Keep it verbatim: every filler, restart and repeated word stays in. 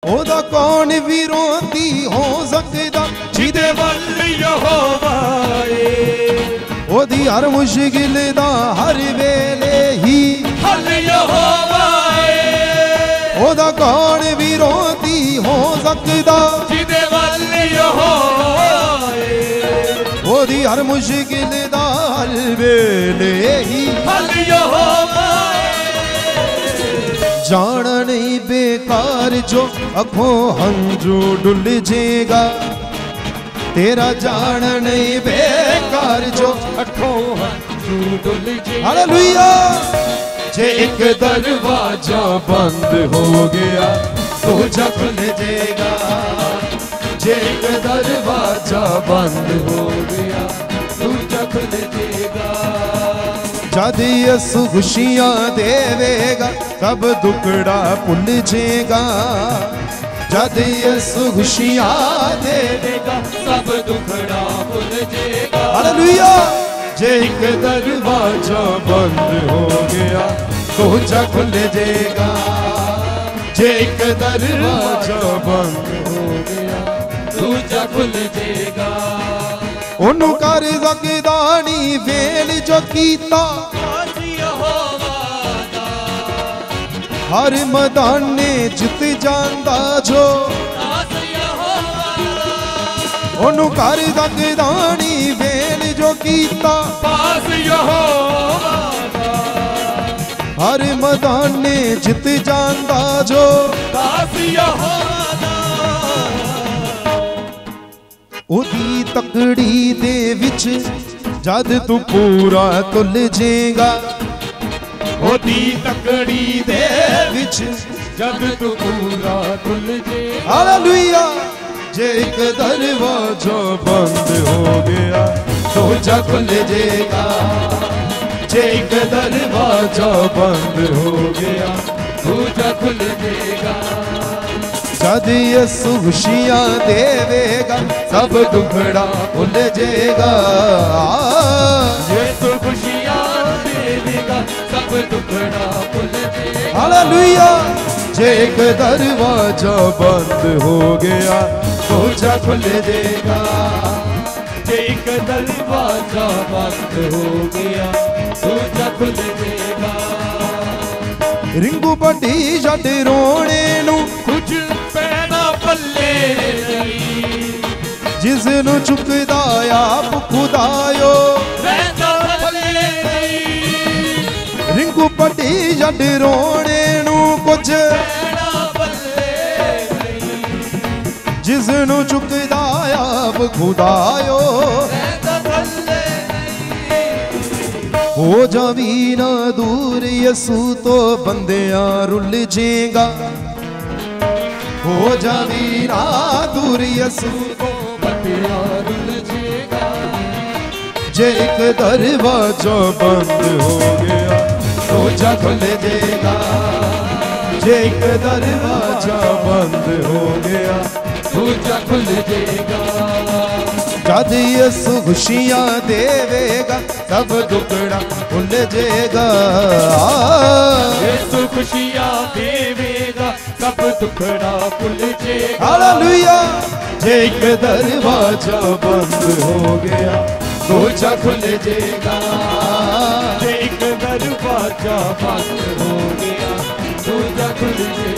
ओदा कौन विरोधी हो सकदा जिदे वल यहोवा है। ओदी हर मुश्किल दा हर वेले ही हल यहोवा है। ओदा कौन विरोधी हो सकदा जिदे वल यहोवा है। ओदी हर मुश्किल दा हर वेले ही हल यहोवा है। जाना नहीं बेकार जो अखों हंजू डुल जेगा। तेरा जाना नहीं बेकार जो अखों हंजू डुल जेगा। हालेलुया। जे एक दरवाजा बंद हो गया तो जा खुल जाएगा। जे एक दरवाजा बंद हो गया तो जा खुल जाएगा। जद यसु खुशियां देवेगा सब दुखड़ा भुल जाएगा। जद यसु खुशियां देवेगा सब दुखड़ा भुल जाएगा। हालेलुया। जे एक दरवाजा बंद हो गया तो जा खुल जाएगा। जे एक दरवाजा बंद हो गया तो जा खुल जाएगा। ओनू कर सकदा नी वेल जो कीता हर मैदाने जित जांदा जो। ओनू कर सकदा नी वेल जो कीता पास यहोवा हर मैदाने जित जांदा जो। पास यहोवा ओदी तकड़ी दे विच जद तू पूरा तुल जेगा। ओदी तकड़ी दे विच जद तू पूरा तुल जेगा। हालेलुया। जे एक दरवाजा बंद हो गया तो जा खुल जाएगा। जे एक दरवाजा बंद हो गया तो जा खुल जाएगा। जद यसु खुशियां देवेगा सब दुखड़ा भुल जाएगा। यसु खुशियां देवेगा सब दुखड़ा भुल जाएगा। हालेलुया। जे एक दरवाजा बंद हो गया तो जा खुल जाएगा। जे एक दरवाजा बंद हो गया तो जा खुल जाएगा। रिंगू बड़ी जट रोने नू कुछ पैना पल्ले जिसनू चुकदा आप खुदायो रहंदा पल्ले। रिंगू बड़ी जट रोने नू कुछ पैना पल्ले जिसनू चुकदा आप खुदायो रहंदा पल्ले। हो जावी ना दूर यसू तो बंदियां रुल जेगा। हो जावी ना दूर यसू तो बंदियां रुल जेगा। जे एक दरवाजा बंद हो गया तो जा खुल जाएगा। जे एक दरवाजा बंद हो गया तो जा खुल जाएगा। जद यसु खुशियां देवेगा सब दुखड़ा भुल जाएगा। यसु खुशियां देवेगा सब दुखड़ा भुल जाएगा। हालेलुया। जे एक दरवाजा बंद हो गया तो जा खुल जाएगा। जे एक दरवाजा बंद हो गया तो जा खुल जाएगा।